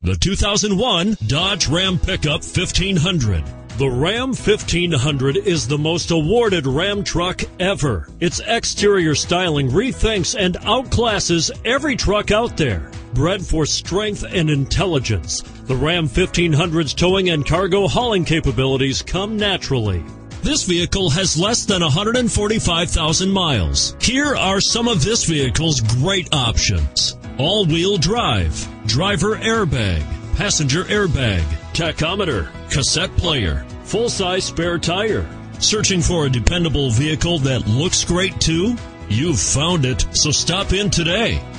The 2001 Dodge Ram Pickup 1500. The Ram 1500 is the most awarded Ram truck ever. Its exterior styling rethinks and outclasses every truck out there. Bred for strength and intelligence, the Ram 1500's towing and cargo hauling capabilities come naturally. This vehicle has less than 145,000 miles. Here are some of this vehicle's great options: all-wheel drive, driver airbag, passenger airbag, tachometer, cassette player, full-size spare tire. Searching for a dependable vehicle that looks great too? You've found it, so stop in today.